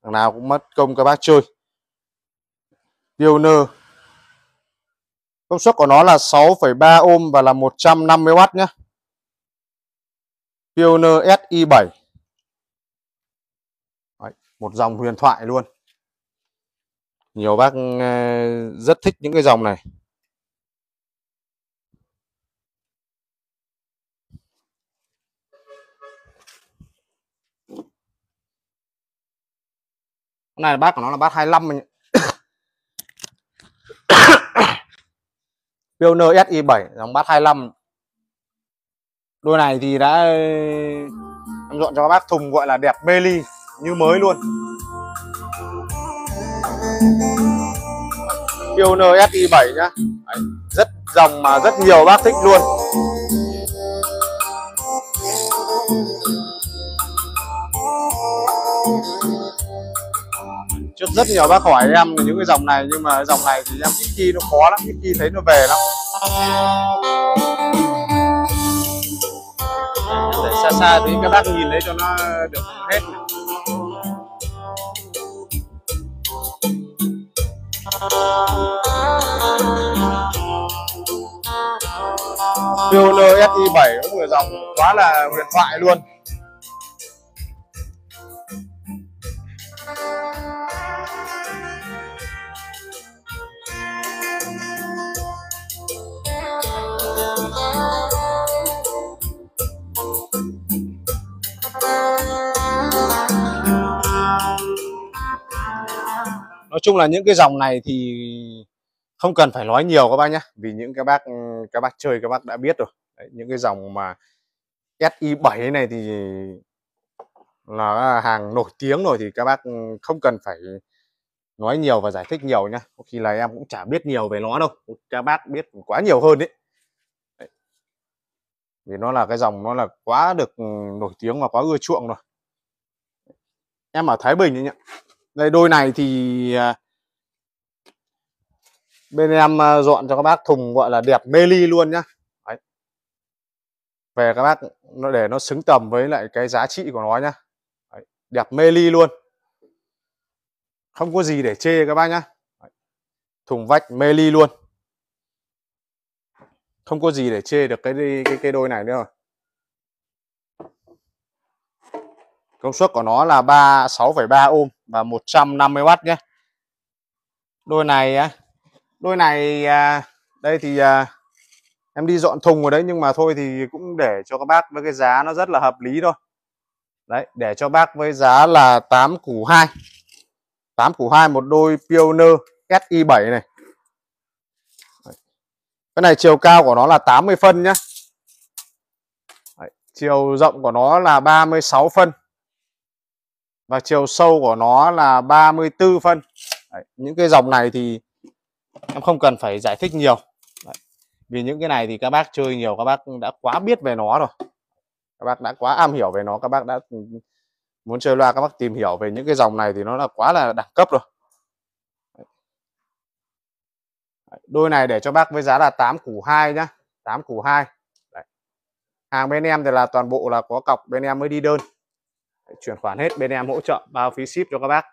Thằng nào cũng mất công các bác chơi. Pioneer công suất của nó là 6,3 ohm và là 150W nhé. Pioneer SI7. Đấy, một dòng huyền thoại luôn. Nhiều bác rất thích những cái dòng này. Cái này bát của nó là bát 25 mình. Pioneer SI7 dòng bát 25. Đôi này thì đã em dọn cho các bác thùng gọi là đẹp mê ly như mới luôn. Pioneer SI7 nhá. Đấy, rất dòng mà rất nhiều bác thích luôn. Trước rất nhiều bác hỏi em những cái dòng này, nhưng mà dòng này thì em ít khi nó khó lắm, ít khi thấy nó về lắm. Để xa xa thì các bác nhìn thấy cho nó được hết. Pioneer SI7 cũng là dòng quá là huyền thoại luôn. Nói chung là những cái dòng này thì không cần phải nói nhiều các bác nhé, vì những các bác chơi các bác đã biết rồi. Đấy, những cái dòng mà SI7 này thì là hàng nổi tiếng rồi, thì các bác không cần phải nói nhiều và giải thích nhiều nhá. Có khi là em cũng chả biết nhiều về nó đâu, các bác biết quá nhiều hơn đấy. Vì nó là cái dòng nó là quá được nổi tiếng và quá ưa chuộng rồi. Em ở Thái Bình ấy nhỉ. Đây đôi này thì bên em dọn cho các bác thùng gọi là đẹp mê ly luôn nhá. Đấy. Về các bác nó để nó xứng tầm với lại cái giá trị của nó nhá. Đấy. Đẹp mê ly luôn, không có gì để chê các bác nhá. Đấy. Thùng vách mê ly luôn, không có gì để chê được cái đôi này nữa rồi. Công suất của nó là 6,3 ohm và 150W nhé. Đôi này đây thì em đi dọn thùng rồi đấy, nhưng mà thôi thì cũng để cho các bác với cái giá nó rất là hợp lý thôi. Đấy, để cho bác với giá là 8 củ 2. 8 củ 2 một đôi Pioneer SI7 này. Đấy. Cái này chiều cao của nó là 80 phân nhá. Đấy. Chiều rộng của nó là 36 phân. Và chiều sâu của nó là 34 phân. Đấy. Những cái dòng này thì em không cần phải giải thích nhiều. Đấy. Vì những cái này thì các bác chơi nhiều, các bác đã quá biết về nó rồi. Các bác đã quá am hiểu về nó, các bác đã muốn chơi loa, các bác tìm hiểu về những cái dòng này thì nó là quá là đẳng cấp rồi. Đôi này để cho bác với giá là 8 củ 2 nhá. 8 củ 2. Đấy. Hàng bên em thì là toàn bộ là có cọc bên em mới đi đơn. Đấy, chuyển khoản hết bên em hỗ trợ bao phí ship cho các bác.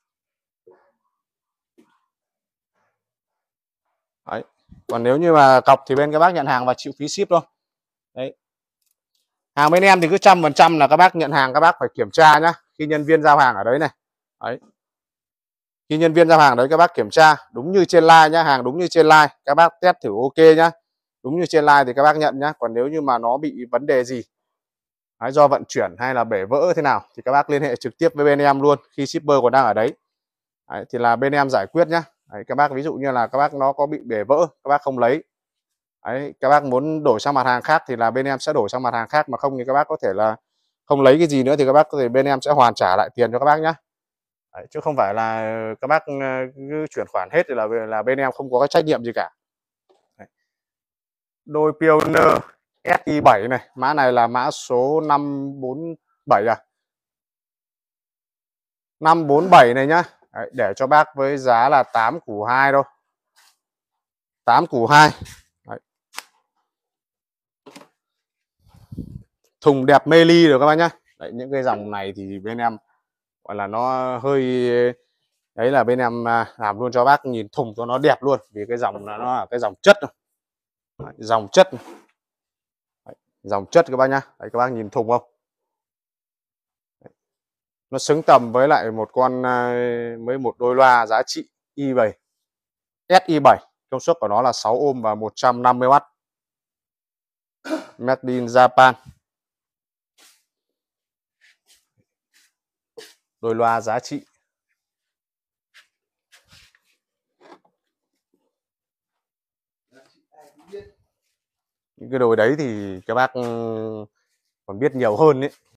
Đấy. Còn nếu như mà cọc thì bên các bác nhận hàng và chịu phí ship thôi. Đấy. Hàng bên em thì cứ 100% là các bác nhận hàng các bác phải kiểm tra nhá. Khi nhân viên giao hàng ở đấy này. Đấy. Khi nhân viên giao hàng đấy các bác kiểm tra đúng như trên live nhá, hàng đúng như trên live, các bác test thử ok nhá. Đúng như trên live thì các bác nhận nhá. Còn nếu như mà nó bị vấn đề gì đấy, do vận chuyển hay là bể vỡ thế nào thì các bác liên hệ trực tiếp với bên em luôn, khi shipper còn đang ở đấy. Đấy thì là bên em giải quyết nhá. Đấy, các bác ví dụ như là các bác nó có bị bể vỡ, các bác không lấy. Đấy, các bác muốn đổi sang mặt hàng khác thì là bên em sẽ đổi sang mặt hàng khác, mà không thì các bác có thể là không lấy cái gì nữa thì các bác có thể bên em sẽ hoàn trả lại tiền cho các bác nhá. Đấy, chứ không phải là các bác cứ chuyển khoản hết thì là bên em không có cái trách nhiệm gì cả. Đấy. Đôi Pioneer SI7 này, mã này là mã số 547 à? 547 này nhá. Đấy, để cho bác với giá là 8 củ 2 thôi. 8 củ 2. Đấy. Thùng đẹp mê ly rồi các bác nhá. Đấy, những cái dòng này thì bên em gọi là nó hơi đấy, là bên em làm luôn cho bác nhìn thùng cho nó đẹp luôn, vì cái dòng là nó là cái dòng chất thôi. Đấy, dòng chất này. Đấy, dòng chất các bác nhá. Đấy, các bác nhìn thùng không, nó xứng tầm với lại một con với một đôi loa giá trị i7 SI7, công suất của nó là 6 ohm và 150W, made in Japan. Đôi loa giá trị. Những cái đồi đấy thì các bác còn biết nhiều hơn đấy.